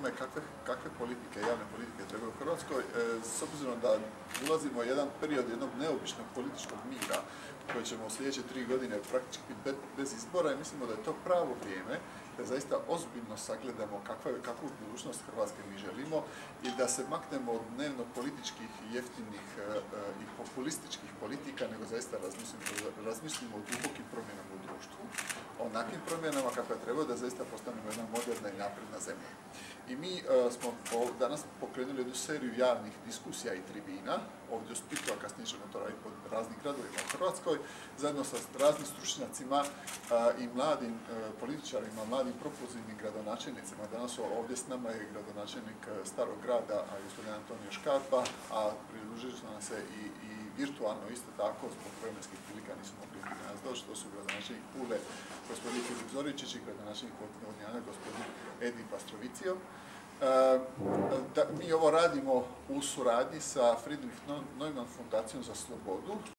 tome kakve politike, javne politike trebaju u Hrvatskoj, s obzirom da ulazimo u jedan period jednog neobičnog političkog mira koji ćemo u sljedeće 3 godine praktički biti bez izbora i mislimo da je to pravo vrijeme da zaista ozbiljno sagledamo kakvu budućnost Hrvatske mi želimo i da se maknemo od dnevno političkih, jeftinih i populističkih politika, nego zaista razmislimo o dubokim promjenama u društvu, o onakvim promjenama kakve treba da zaista postanemo jedna moderna i napredna zemlja. I mi smo danas pokrenuli jednu seriju javnih diskusija i tribina, ovdje u Splitu, a kasnije ćemo to raditi pod raznim gradovima u Hrvatskoj, zajedno sa raznim stručnjacima i mladim političarima, mladim propulzivnim gradonačelnicima. Danas ovdje s nama je gradonačelnik Starog grada, gospodin Antonio Škarpa, a pridružili su nam se i virtualno isto tako, zbog vremenskih prilika nisu mogli danas doći, to su gradonačelnik Pule, gospodin Filip Zoričić i gradonačelnik Vodnjana, gospodin Edi Pastrovicio. Mi ovo radimo u suradnji sa Friedrich Neumann Fundacijom za slobodu,